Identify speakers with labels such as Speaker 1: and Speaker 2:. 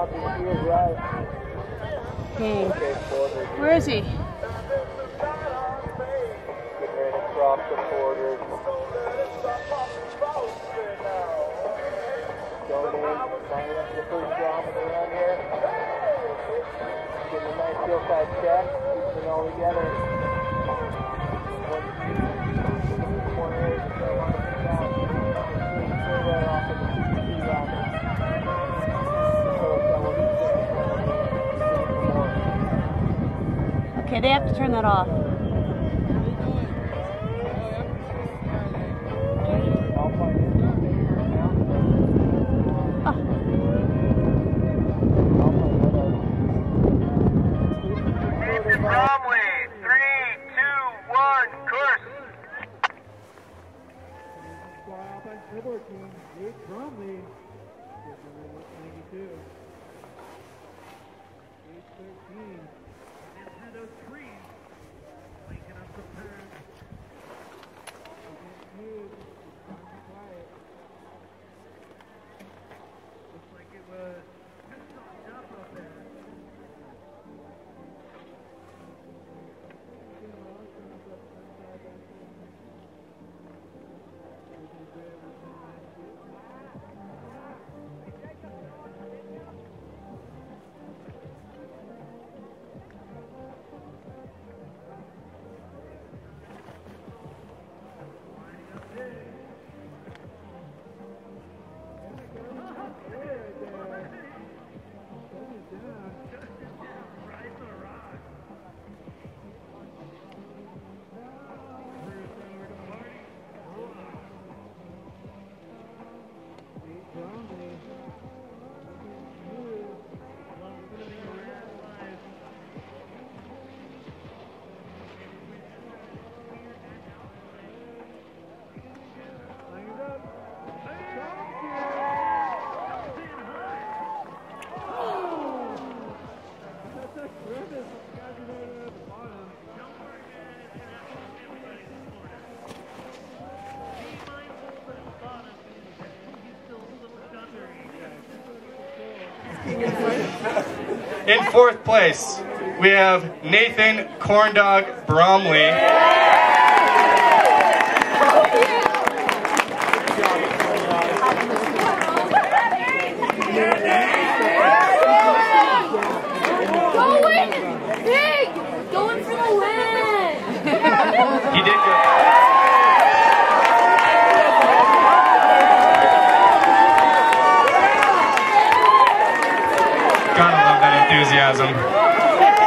Speaker 1: Okay. Where is he?
Speaker 2: Getting ready to cross the borders. Going in, lining up the first drop of the run here. Getting a nice hillside check, keeping it all together. One area to stay on the ground. Right off of the CC route.
Speaker 1: Okay, they have to turn that off.
Speaker 2: Bromley, 3, 2, 1, course.
Speaker 3: Alpine Snowboard Team, Bromley, 92. 813. And through those trees, linking up the turn. Good. Quiet. Looks like it was just stopped up there.
Speaker 4: In fourth place, we have Nathan Corndog Bromley.
Speaker 5: Going big! Going for the win!
Speaker 4: He did good. Gotta love that enthusiasm.